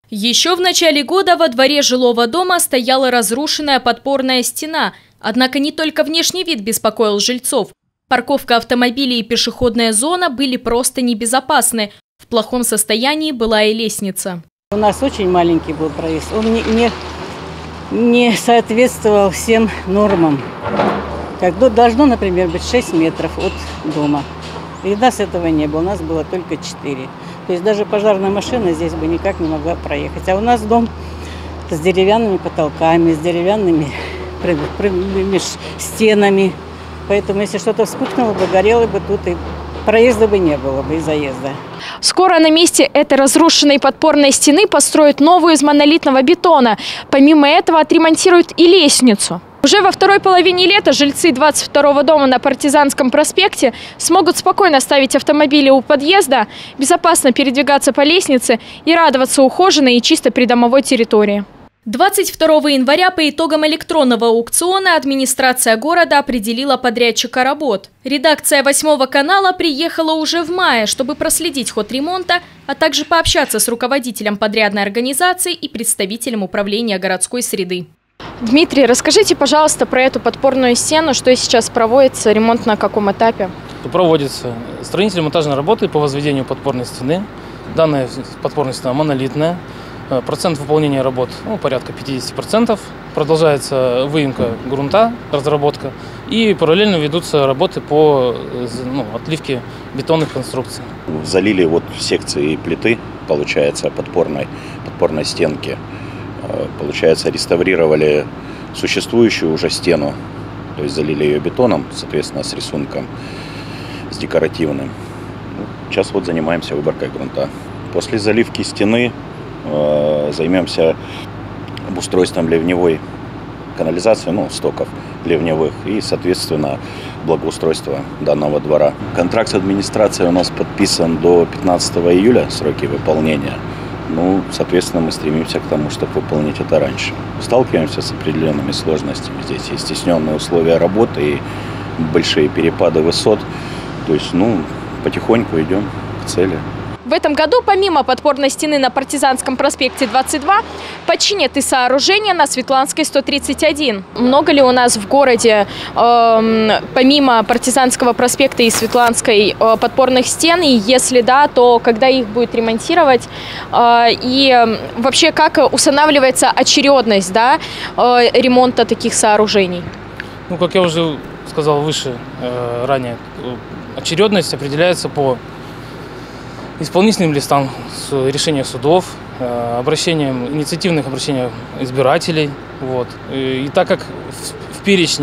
Еще в начале года во дворе жилого дома стояла разрушенная подпорная стена. Однако не только внешний вид беспокоил жильцов. Парковка автомобилей и пешеходная зона были просто небезопасны. В плохом состоянии была и лестница. У нас очень маленький был проезд. Он не соответствовал всем нормам. Как должно, например, быть 6 метров от дома. И у нас этого не было, у нас было только 4. То есть даже пожарная машина здесь бы никак не могла проехать. А у нас дом с деревянными потолками, с деревянными стенами. Поэтому если что-то вспыхнуло бы, горело бы тут, и проезда бы не было бы, и заезда. Скоро на месте этой разрушенной подпорной стены построят новую из монолитного бетона. Помимо этого отремонтируют и лестницу. Уже во второй половине лета жильцы 22-го дома на Партизанском проспекте смогут спокойно ставить автомобили у подъезда, безопасно передвигаться по лестнице и радоваться ухоженной и чисто придомовой территории. 22 января по итогам электронного аукциона администрация города определила подрядчика работ. Редакция 8 канала приехала уже в мае, чтобы проследить ход ремонта, а также пообщаться с руководителем подрядной организации и представителем управления городской среды. Дмитрий, расскажите, пожалуйста, про эту подпорную стену, что сейчас проводится, ремонт на каком этапе? Проводится строительно-монтажные работы по возведению подпорной стены. Данная подпорная стена монолитная. Процент выполнения работ порядка 50%. Продолжается выемка грунта, разработка. И параллельно ведутся работы по отливке бетонных конструкций. Залили вот секции плиты, получается, подпорной стенки. Получается, реставрировали существующую уже стену. То есть залили ее бетоном, соответственно, с рисунком, с декоративным. Сейчас вот занимаемся выборкой грунта. После заливки стены займемся обустройством ливневой канализации, стоков ливневых и, соответственно, благоустройства данного двора. Контракт с администрацией у нас подписан до 15 июля, сроки выполнения. Соответственно, мы стремимся к тому, чтобы выполнить это раньше. Сталкиваемся с определенными сложностями. Здесь есть стесненные условия работы и большие перепады высот. То есть, потихоньку идем к цели. В этом году, помимо подпорной стены на Партизанском проспекте 22, починят и сооружения на Светланской 131. Много ли у нас в городе, помимо Партизанского проспекта и Светланской, подпорных стен? И если да, то когда их будет ремонтировать? И вообще, как устанавливается очередность ремонта таких сооружений? Как я уже сказал ранее, очередность определяется по исполнительным листам решения судов, инициативных обращениях избирателей. И так как в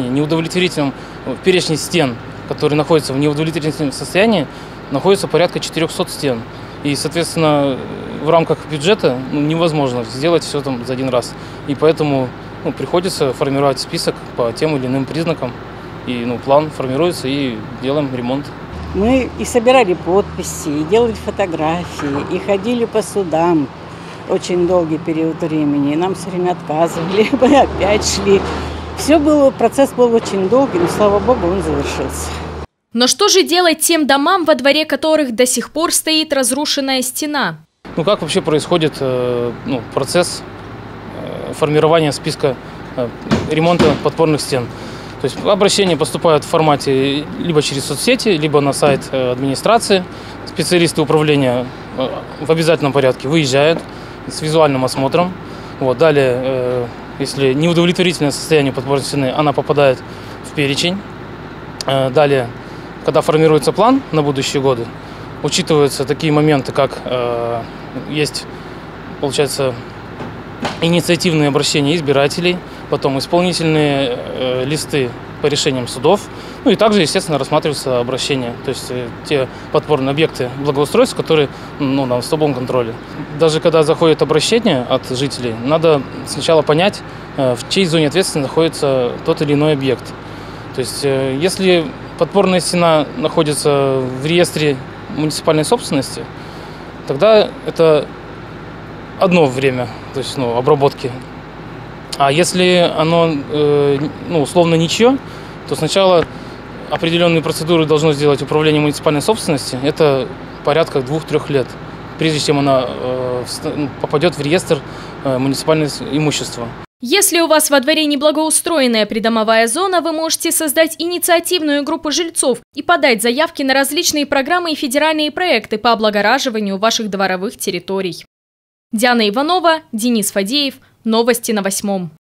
перечне стен, которые находятся в неудовлетворительном состоянии, находится порядка 400 стен. И, соответственно, в рамках бюджета невозможно сделать все там за один раз. И поэтому приходится формировать список по тем или иным признакам. И план формируется, и делаем ремонт. Мы и собирали подписи, и делали фотографии, и ходили по судам очень долгий период времени. И нам все время отказывали, мы опять шли. Процесс был очень долгий, но, слава богу, он завершился. Но что же делать тем домам, во дворе которых до сих пор стоит разрушенная стена? Как вообще происходит процесс формирования списка ремонта подпорных стен? То есть обращения поступают в формате либо через соцсети, либо на сайт администрации. Специалисты управления в обязательном порядке выезжают с визуальным осмотром. Далее, если неудовлетворительное состояние подпорной стены, она попадает в перечень. Далее, когда формируется план на будущие годы, учитываются такие моменты, как есть, получается, инициативные обращения избирателей, потом исполнительные листы по решениям судов, и также, естественно, рассматриваются обращения, то есть те подпорные объекты благоустройства, которые на особом контроле. Даже когда заходит обращение от жителей, надо сначала понять, в чьей зоне ответственности находится тот или иной объект. То есть если подпорная стена находится в реестре муниципальной собственности, тогда это одно время, то есть обработки. А если оно условно ничье, то сначала определенные процедуры должно сделать управление муниципальной собственности. Это порядка 2-3 лет. прежде чем она попадет в реестр муниципального имущества. Если у вас во дворе неблагоустроенная придомовая зона, вы можете создать инициативную группу жильцов и подать заявки на различные программы и федеральные проекты по облагораживанию ваших дворовых территорий. Диана Иванова, Денис Фадеев. Новости на 8.